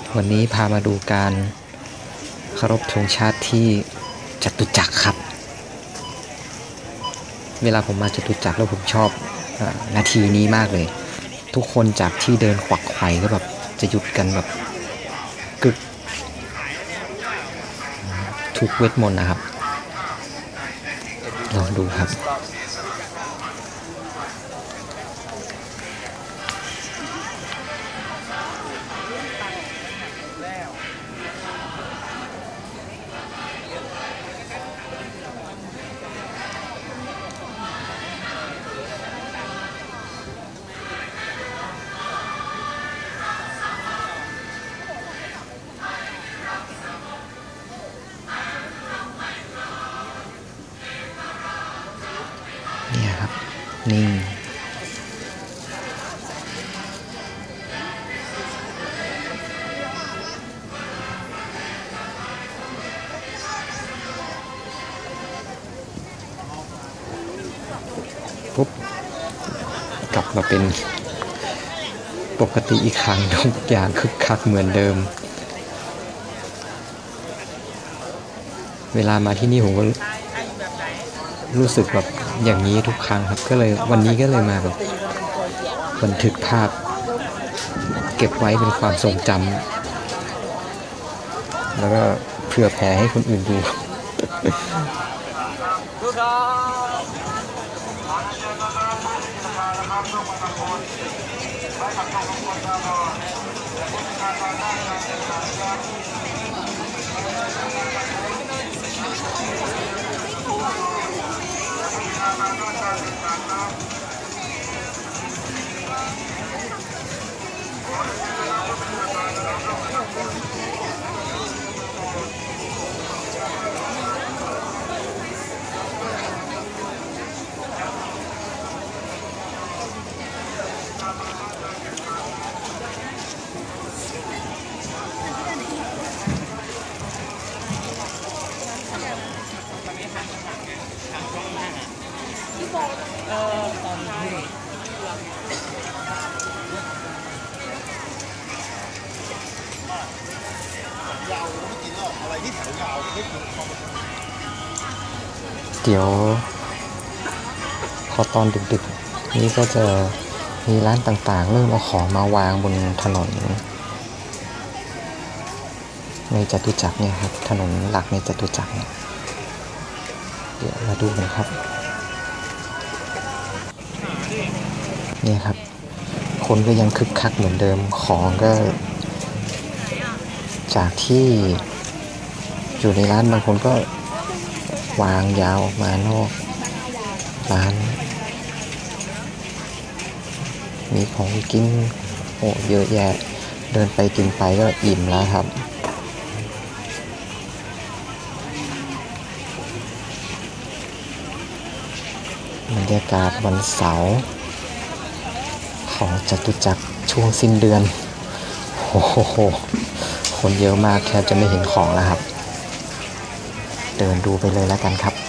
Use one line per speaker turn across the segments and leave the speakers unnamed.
วันนี้พามาดูการเคารพธงชาติที่จตุจักรครับเวลาผมมาจตุจักรแล้วผมชอบนาทีนี้มากเลยทุกคนจากที่เดินขวักไขว่ก็แบบจะหยุดกันแบบกึกทุกเวทมนต์นะครับลองดูครับเนี่ยครับนิ่งปุ๊บกลับมาเป็นปกติอีกครั้งทุกอย่างคึกคักเหมือนเดิมเวลามาที่นี่ผมก็รู้สึกแบบอย่างนี้ทุกครั้งครับก็เลยวันนี้ก็เลยมาแบบบันทึกภาพเก็บไว้เป็นความทรงจำแล้วก็เผื่อแผ่ให้คนอื่นดูเดี๋ยวพอตอนดึกๆนี้ก็จะมีร้านต่างๆเริ่มเอาของมาวางบนถนนในจตุจักรเนี่ยครับถนนหลักในจตุจักรเนี่ยเดี๋ยวมาดูกันครับเนี่ยครับคนก็ยังคึกคักเหมือนเดิมของก็จากที่อยู่ในร้านบางคนก็วางยาวออกมานอกร้านมีของกินโอ้เยอะแยะเดินไปกินไปก็อิ่มแล้วครับบรรยากาศวันเสาร์ของจตุจักรช่วงสิ้นเดือนโอ้โหคนเยอะมากแทบจะไม่เห็นของแล้วครับเดินดูไปเลยแล้วกันครับ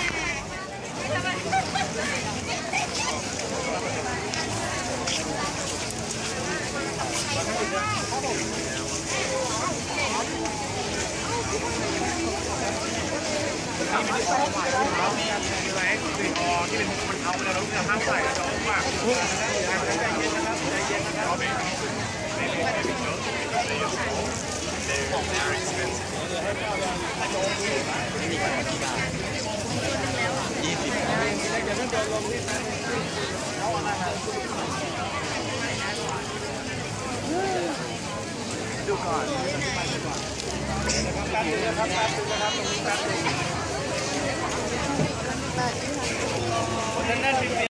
ดูก่อนแป๊บนึงนะครับตรงนี้แป๊บนึง